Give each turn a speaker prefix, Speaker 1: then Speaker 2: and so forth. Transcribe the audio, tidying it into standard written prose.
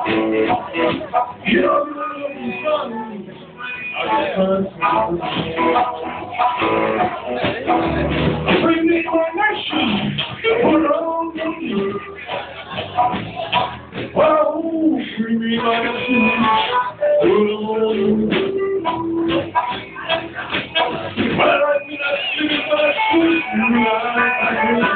Speaker 1: Bring me my nation, put on me. Oh, bring me my nation, put on me. Well, I did not see my sweet life.